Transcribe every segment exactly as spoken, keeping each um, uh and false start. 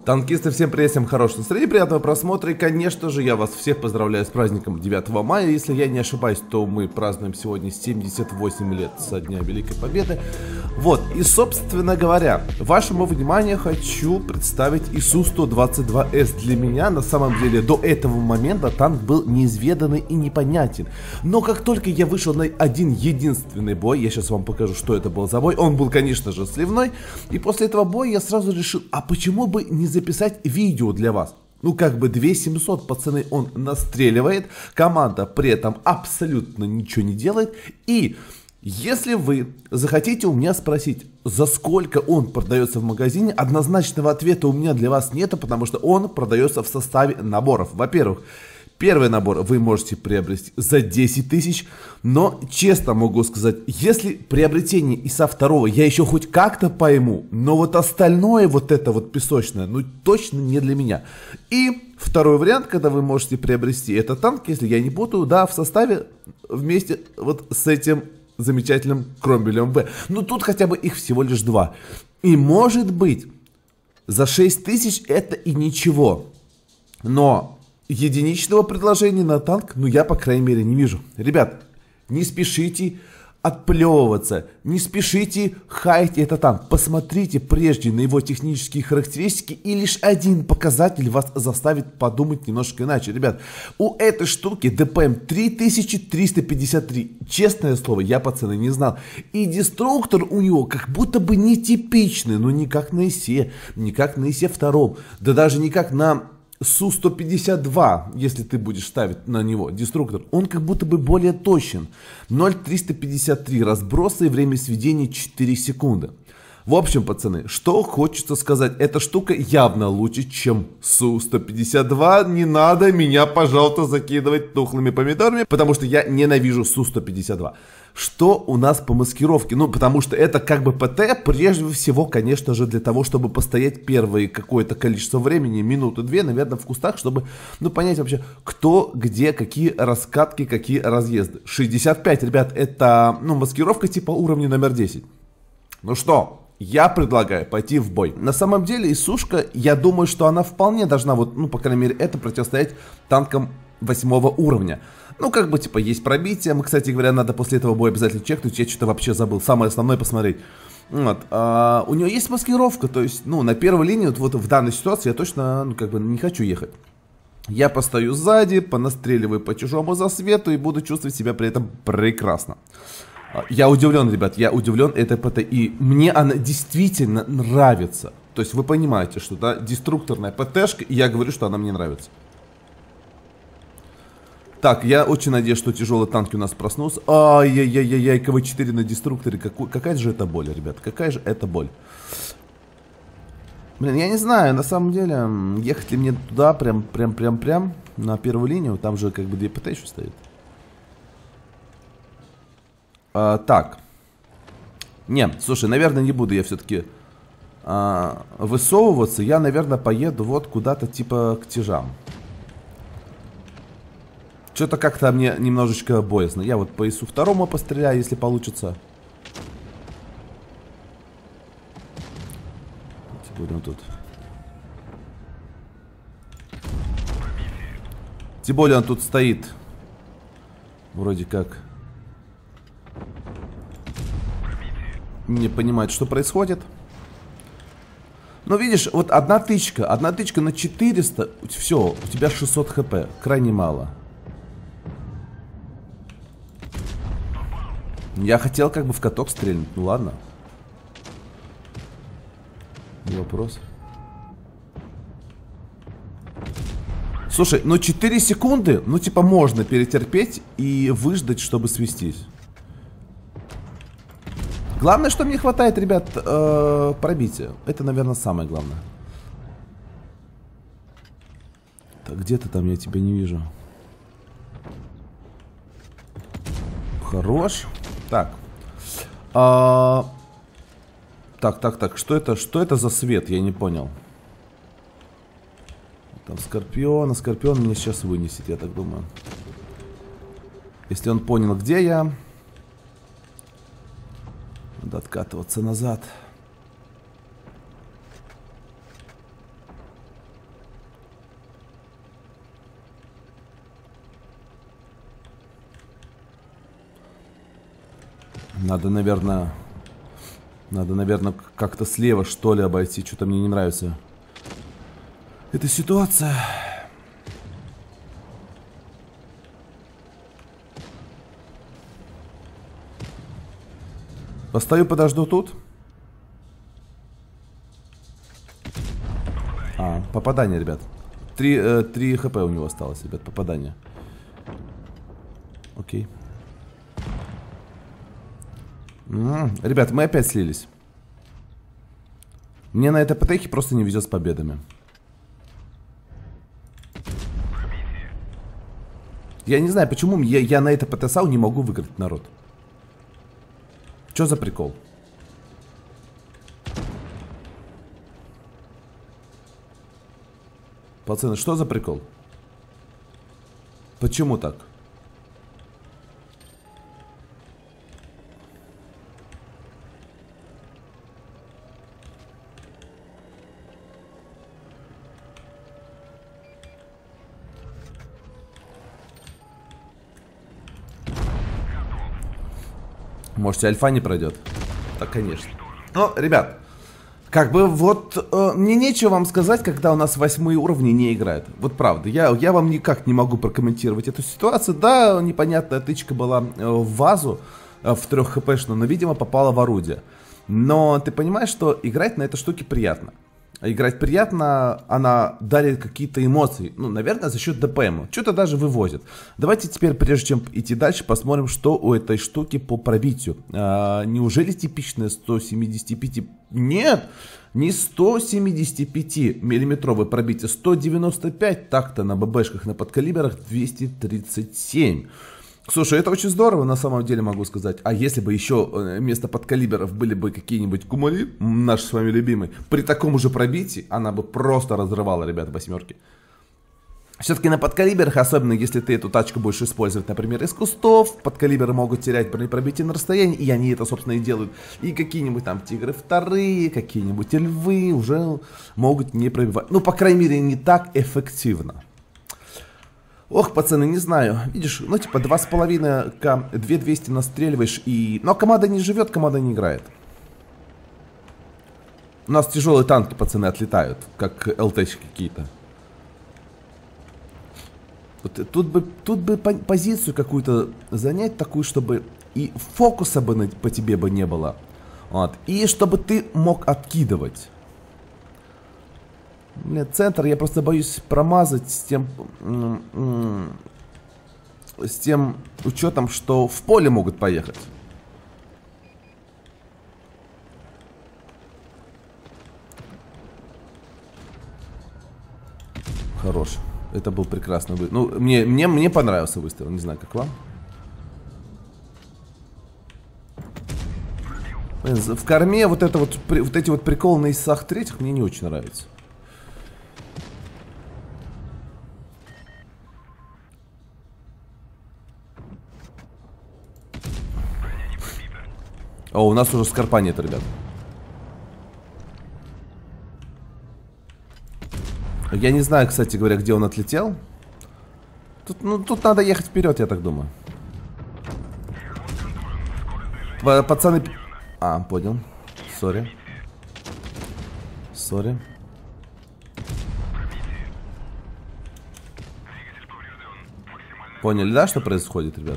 Танкисты, всем привет, всем хорошего настроения, приятного просмотра. И, конечно же, я вас всех поздравляю с праздником девятого мая. Если я не ошибаюсь, то мы празднуем сегодня семьдесят восемь лет со дня Великой Победы. Вот, и, собственно говоря, вашему вниманию хочу представить ИСУ сто двадцать два эс. Для меня, на самом деле, до этого момента танк был неизведанный и непонятен. Но как только я вышел на один единственный бой, я сейчас вам покажу, что это был за бой. Он был, конечно же, сливной. И после этого боя я сразу решил, а почему бы не записать видео для вас? Ну, как бы две тысячи семьсот, пацаны, он настреливает. Команда при этом абсолютно ничего не делает. И если вы захотите у меня спросить, за сколько он продается в магазине, однозначного ответа у меня для вас нету, потому что он продается в составе наборов. Во-первых, первый набор вы можете приобрести за десять тысяч, но честно могу сказать, если приобретение и со второго я еще хоть как-то пойму, но вот остальное, вот это вот песочное, ну точно не для меня. И второй вариант, когда вы можете приобрести этот танк, если я не путаю, да, в составе вместе вот с этим замечательным Кромвелем В. Ну тут хотя бы их всего лишь два. И может быть, за шесть тысяч это и ничего, но единичного предложения на танк, ну я по крайней мере не вижу. Ребят, не спешите отплевываться, не спешите хаять этот танк. Посмотрите прежде на его технические характеристики, и лишь один показатель вас заставит подумать немножко иначе. Ребят, у этой штуки ДПМ три тысячи триста пятьдесят три. Честное слово, я, пацаны, не знал. И деструктор у него как будто бы нетипичный, но не как на ИСе, не как на ИСе втором, да даже не как на Су сто пятьдесят два, если ты будешь ставить на него деструктор, он как будто бы более точен. ноль триста пятьдесят три разброса и время сведения четыре секунды. В общем, пацаны, что хочется сказать, эта штука явно лучше, чем Су сто пятьдесят два. Не надо меня, пожалуйста, закидывать тухлыми помидорами, потому что я ненавижу Су сто пятьдесят два. Что у нас по маскировке? Ну, потому что это как бы ПТ, прежде всего, конечно же, для того, чтобы постоять первое какое-то количество времени, минуты-две, наверное, в кустах, чтобы, ну, понять вообще, кто, где, какие раскатки, какие разъезды. шестьдесят пять, ребят, это, ну, маскировка типа уровня номер десять. Ну что? Я предлагаю пойти в бой. На самом деле, ИСушка, я думаю, что она вполне должна, вот, ну, по крайней мере, это противостоять танкам восьмого уровня. Ну, как бы, типа, есть пробитие. Мы, кстати говоря, надо после этого боя обязательно чекнуть. Я что-то вообще забыл. Самое основное посмотреть. Вот. А, у нее есть маскировка. То есть, ну, на первой линии, вот, вот в данной ситуации я точно, ну, как бы, не хочу ехать. Я постою сзади, понастреливаю по чужому засвету и буду чувствовать себя при этом прекрасно. Я удивлен, ребят, я удивлен этой ПТ. И мне она действительно нравится. То есть, вы понимаете, что, да, деструкторная ПТшка, и я говорю, что она мне нравится. Так, я очень надеюсь, что тяжелые танки у нас проснулся. Ай-яй-яй-яй, КВ четыре на деструкторе. Какой, какая же это боль, ребят? Какая же это боль? Блин, я не знаю, на самом деле, ехать ли мне туда, прям, прям, прям, прям, на первую линию. Там же как бы две ПТ еще стоит. А, так. Не, слушай, наверное, не буду я все-таки а, высовываться. Я, наверное, поеду вот куда-то типа к тяжам. Что-то как-то мне немножечко боязно. Я вот по ИСу второму постреляю, если получится. Будем тут. Тем более он тут стоит. Вроде как не понимает, что происходит. Но видишь, вот одна тычка. Одна тычка на четыреста. Все, у тебя шестьсот хп. Крайне мало. Я хотел как бы в каток стрельнуть, ну ладно. Не вопрос. Слушай, ну четыре секунды, ну типа можно перетерпеть и выждать, чтобы свестись. Главное, что мне хватает, ребят, э, пробития. Это, наверное, самое главное. Так, где ты там? Я тебя не вижу. Хорош. Так. А... Так, так, так. Что это? Что это за свет? Я не понял. Там Скорпион. А Скорпион меня сейчас вынесет, я так думаю. Если он понял, где я. Надо откатываться назад. Надо, наверное... Надо, наверное, как-то слева, что ли, обойти. Что-то мне не нравится эта ситуация. Постою, подожду тут. А, попадание, ребят. Три, э, три хп у него осталось, ребят, попадание. Окей. М-м, ребят, мы опять слились. Мне на этой ПТХе просто не везет с победами. Я не знаю, почему я, я на этой ПТСАУ не могу выиграть, народ. Что за прикол? Пацаны, что за прикол? Почему так? Может, альфа не пройдет? Так, конечно. Ну, ребят, как бы вот э, мне нечего вам сказать, когда у нас восьмые уровни не играют. Вот правда, я, я вам никак не могу прокомментировать эту ситуацию. Да, непонятная тычка была э, в вазу, э, в трех хпшную, но, видимо, попала в орудие. Но ты понимаешь, что играть на этой штуке приятно. Играть приятно, она дарит какие-то эмоции. Ну, наверное, за счет ДПМа. Что-то даже вывозит. Давайте теперь, прежде чем идти дальше, посмотрим, что у этой штуки по пробитию. А, неужели типичная сто семьдесят пять? Нет, не сто семьдесят пять миллиметровое пробитие. сто девяносто пять так-то на ББшках, на подкалиберах двести тридцать семь. Слушай, это очень здорово, на самом деле могу сказать. А если бы еще вместо подкалиберов были бы какие-нибудь кумали, наш с вами любимый, при таком же пробитии, она бы просто разрывала, ребят, восьмерки. Все-таки на подкалиберах, особенно если ты эту тачку будешь использовать, например, из кустов, подкалиберы могут терять бронепробитие на расстоянии, и они это, собственно, и делают. И какие-нибудь там тигры вторые, какие-нибудь львы уже могут не пробивать. Ну, по крайней мере, не так эффективно. Ох, пацаны, не знаю. Видишь, ну типа два с половиной к две двести настреливаешь и... Но команда не живет, команда не играет. У нас тяжелые танки, пацаны, отлетают, как ЛТшки какие-то. Вот, тут бы, тут бы по позицию какую-то занять такую, чтобы и фокуса бы на, по тебе бы не было. Вот. И чтобы ты мог откидывать. Блин, центр я просто боюсь промазать с тем, с тем учетом, что в поле могут поехать. Хорош. Это был прекрасный выстрел. Ну, мне, мне, мне понравился выстрел. Не знаю, как вам. В корме вот это вот, вот эти вот приколы на ИСах третьих мне не очень нравятся. О, у нас уже скорпа нет, ребят. Я не знаю, кстати говоря, где он отлетел. Тут, ну, тут надо ехать вперед, я так думаю. Пацаны... А, понял. Сори. Сори. Поняли, да, что происходит, ребят?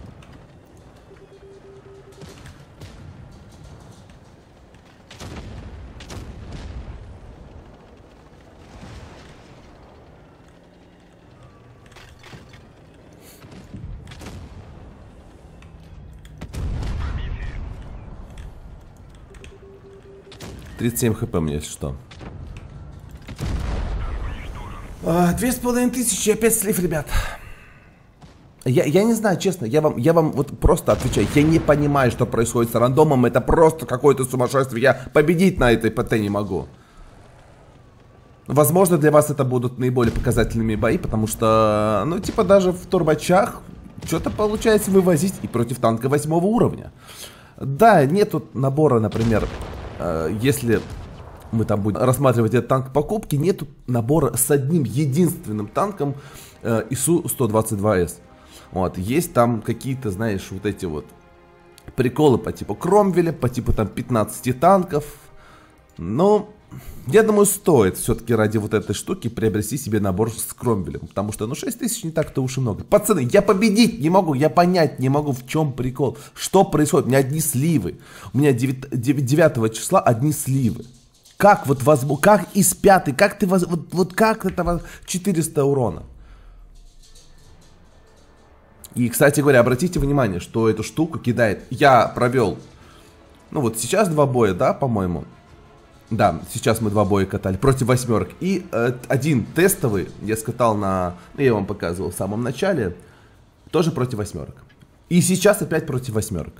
тридцать семь хп мне, если что. А, две с половиной тысячи, опять слив, ребят. Я, я не знаю, честно, я вам, я вам вот просто отвечаю. Я не понимаю, что происходит с рандомом. Это просто какое-то сумасшествие. Я победить на этой ПТ не могу. Возможно, для вас это будут наиболее показательными бои, потому что, ну, типа, даже в турбачах что-то получается вывозить и против танка восьмого уровня. Да, нету набора, например... Если мы там будем рассматривать этот танк покупки, нету набора с одним единственным танком э, ИСу сто двадцать два эс. Вот, есть там какие-то, знаешь, вот эти вот приколы по типу Кромвеля, по типу там пятнадцати танков. Но я думаю, стоит все-таки ради вот этой штуки приобрести себе набор с Кромвелем. Потому что, ну, шесть тысяч не так-то уж и много. Пацаны, я победить не могу, я понять не могу, в чем прикол. Что происходит? У меня одни сливы. У меня девятого числа одни сливы. Как вот возможно, как из пятой, как ты, воз... вот, вот как это четыреста урона? И, кстати говоря, обратите внимание, что эту штуку кидает. Я провел, ну вот сейчас два боя, да, по-моему. Да, сейчас мы два боя катали против восьмерок. И э, один тестовый я скатал на, ну, я вам показывал в самом начале, тоже против восьмерок. И сейчас опять против восьмерок.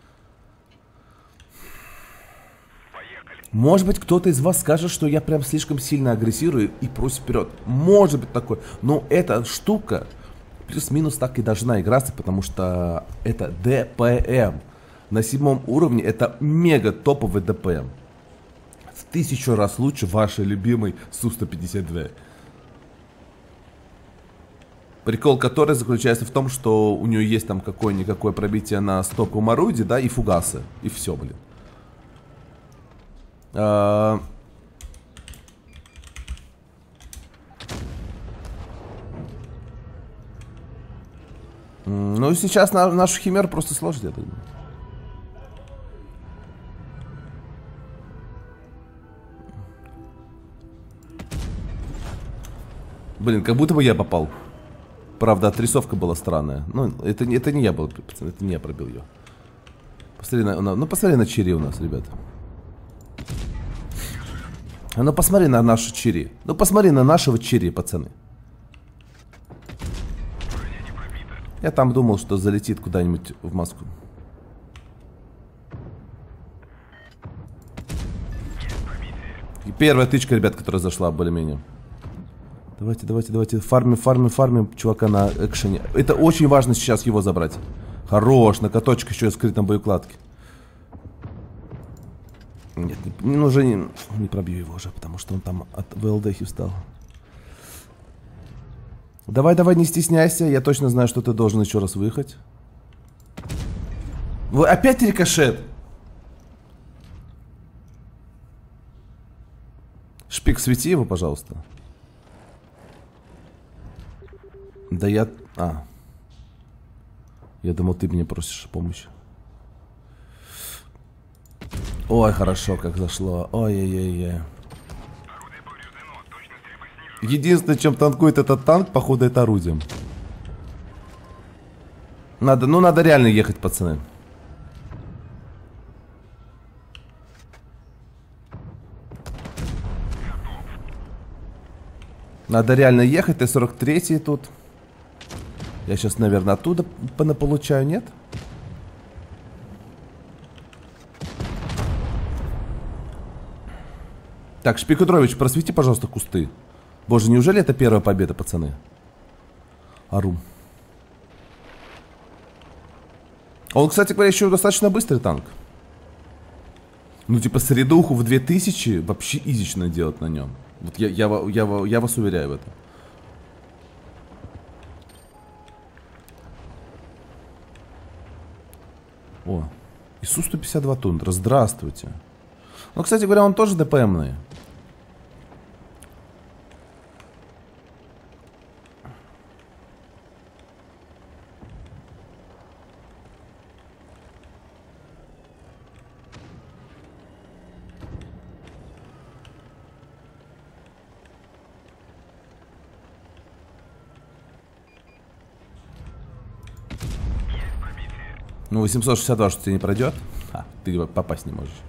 Может быть, кто-то из вас скажет, что я прям слишком сильно агрессирую и просит вперед. Может быть такое. Но эта штука плюс-минус так и должна играться, потому что это ДПМ. На седьмом уровне это мега топовый ДПМ. В тысячу раз лучше вашей любимой Су сто пятьдесят два. Прикол который заключается в том, что у нее есть там какое-никакое пробитие на стоковом орудии, да, и фугасы. И все, блин. А... Ну, сейчас на, нашу химеру просто сложить, я думаю. Блин, как будто бы я попал. Правда, отрисовка была странная. Ну, это, это не я был, пацаны, это не я пробил ее. Посмотри на, на, ну, посмотри на черри у нас, ребята. А ну, посмотри на нашу черри. Ну, посмотри на нашего черри, пацаны. Я там думал, что залетит куда-нибудь в Москву. И первая тычка, ребят, которая зашла более-менее. Давайте, давайте, давайте. Фармим, фармим, фармим чувака на экшене. Это очень важно сейчас его забрать. Хорош, накаточек еще и в скрытом боекладке. Нет, не, ну, уже не, не пробью его уже, потому что он там от ВЛДхи встал. Давай, давай, не стесняйся. Я точно знаю, что ты должен еще раз выехать. Вы опять рикошет. Шпик, свети его, пожалуйста. Да я... А. Я думал, ты меня просишь помощи. Ой, хорошо, как зашло. Ой-ой-ой-ой. Единственное, чем танкует этот танк, походу, это орудием. Надо, ну, надо реально ехать, пацаны. Надо реально ехать. Т сорок три тут. Я сейчас, наверное, оттуда понаполучаю, нет? Так, Шпикудрович, просвети, пожалуйста, кусты. Боже, неужели это первая победа, пацаны? Ару. Он, кстати говоря, еще достаточно быстрый танк. Ну, типа, средуху в две тысячи вообще изично делать на нем. Вот я, я, я, я, я вас уверяю в этом. О, и Су сто пятьдесят два Тундра, здравствуйте. Ну, кстати говоря, он тоже ДПМный. Ну, восемьсот шестьдесят два, что тебе не пройдет. А, ты попасть не можешь.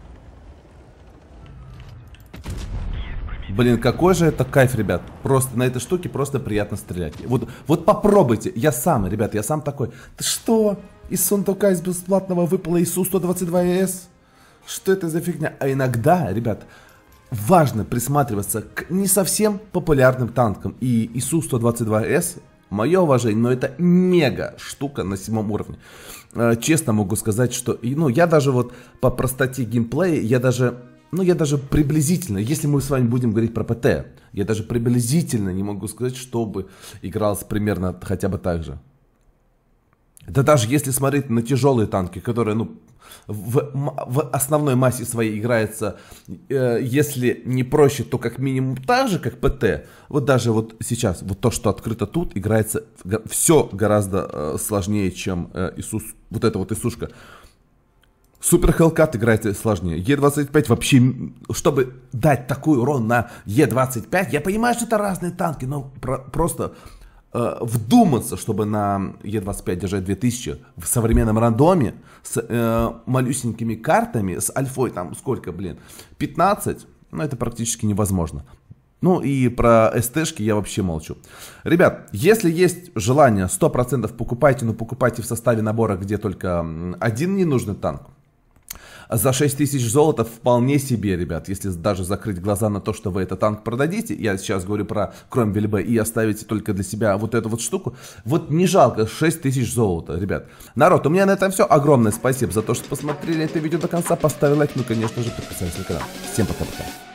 Блин, какой же это кайф, ребят. Просто на этой штуке просто приятно стрелять. Вот, вот попробуйте. Я сам, ребят, я сам такой. Ты что? Из сундука из бесплатного выпало ИСу сто двадцать два эс? Что это за фигня? А иногда, ребят, важно присматриваться к не совсем популярным танкам. И ИСу сто двадцать два эс, мое уважение, но это мега штука на седьмом уровне. Честно могу сказать, что, ну, я даже вот по простоте геймплея, я даже, ну, я даже приблизительно, если мы с вами будем говорить про ПТ, я даже приблизительно не могу сказать, чтобы игралось примерно хотя бы так же. Да даже если смотреть на тяжелые танки, которые, ну, в, в основной массе своей играется, э, если не проще, то как минимум так же, как ПТ. Вот даже вот сейчас, вот то, что открыто тут, играется все гораздо э, сложнее, чем э, Исус, вот эта вот Исушка. Супер Хелкат играет сложнее. Е двадцать пять вообще, чтобы дать такой урон на Е двадцать пять, я понимаю, что это разные танки, но про, просто... вдуматься, чтобы на Е двадцать пять держать две тысячи в современном рандоме с э, малюсенькими картами, с альфой там сколько, блин, пятнадцать, ну это практически невозможно. Ну и про СТшки я вообще молчу. Ребят, если есть желание, сто процентов покупайте, но покупайте в составе набора, где только один ненужный танк. За шесть тысяч золота вполне себе, ребят, если даже закрыть глаза на то, что вы этот танк продадите, я сейчас говорю про Кромвель-Б, и оставите только для себя вот эту вот штуку, вот не жалко шесть тысяч золота, ребят. Народ, у меня на этом все. Огромное спасибо за то, что посмотрели это видео до конца, поставили лайк, ну, конечно же, подписались на канал. Всем пока-пока.